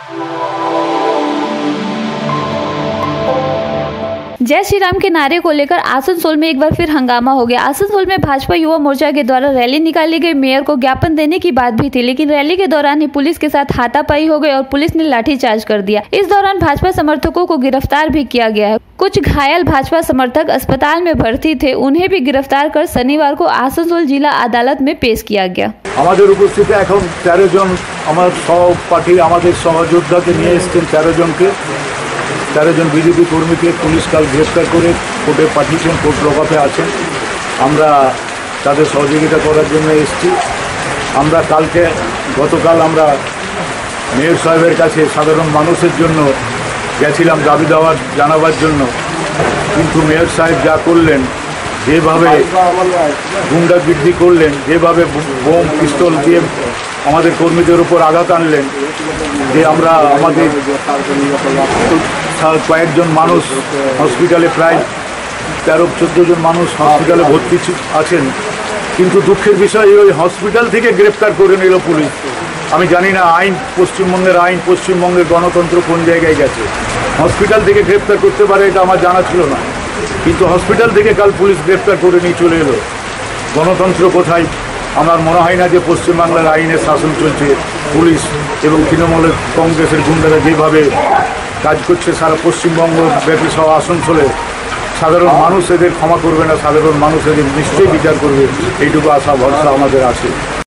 जय श्री राम के नारे को लेकर आसनसोल में एक बार फिर हंगामा हो गया। आसनसोल में भाजपा युवा मोर्चा के द्वारा रैली निकाली गई। मेयर को ज्ञापन देने की बात भी थी, लेकिन रैली के दौरान ही पुलिस के साथ हाथापाई हो गई और पुलिस ने लाठीचार्ज कर दिया। इस दौरान भाजपा समर्थकों को गिरफ्तार भी किया गया है। कुछ घायल भाजपा समर्थक अस्पताल में भर्ती थे, उन्हें भी गिरफ्तार कर शनिवार को आसनसोल जिला अदालत में पेश किया गया। हमारे उपस्थित এখন 13 জন আমার সহপাঠী আমাদের সহযোদ্ধাকে নিয়ে এসেছেন। 13 জন বিজেপি কর্মীকে পুলিশ কাল গ্রেফতার করে কোর্টে পাঠিয়েছেন, কোর্ট লকআপে আছেন। আমরা তাদের সহযোগিতা করার জন্য এসেছি। আমরা গতকাল আমরা মেয়র সাহেবের কাছে সাধারণ মানুষের জন্য গেছিলাম দাবি দাওয়া জানাবার জন্য, কিন্তু মেয়র সাহেব যা করলেন, যেভাবে গুন্ডাগিরি করলেন, যেভাবে বোম পিস্তল দিয়ে আমাদের কর্মীদের উপর আঘাত আনলেন, যে আমাদের কয়েকজন মানুষ হসপিটালে, প্রায় 13-14 জন মানুষ হসপিটালে ভর্তি আছেন। কিন্তু দুঃখের বিষয়, ওই হসপিটাল থেকে গ্রেপ্তার করে নিল পুলিশ। আমি জানি না পশ্চিমবঙ্গের আইন, পশ্চিমবঙ্গের গণতন্ত্র কোন জায়গায় গেছে। হসপিটাল থেকে গ্রেপ্তার করতে পারে এটা আমার জানা ছিল না, কিন্তু হসপিটাল থেকে কাল পুলিশ গ্রেপ্তার করে নিয়ে চলে এলো। গণতন্ত্র কোথায়? আমার মনে হয় না যে পশ্চিমবাংলার আইনের শাসন চলছে। পুলিশ এবং তৃণমূলের কংগ্রেসের গুন্ডারা যেভাবে কাজ করছে সারা পশ্চিমবঙ্গ ব্যাপী সহ আসানসোলে, সাধারণ মানুষ এদের ক্ষমা করবে না, সাধারণ মানুষ এদের নিশ্চয়ই বিচার করবে, এইটুকু আশা ভরসা আমাদের আছে।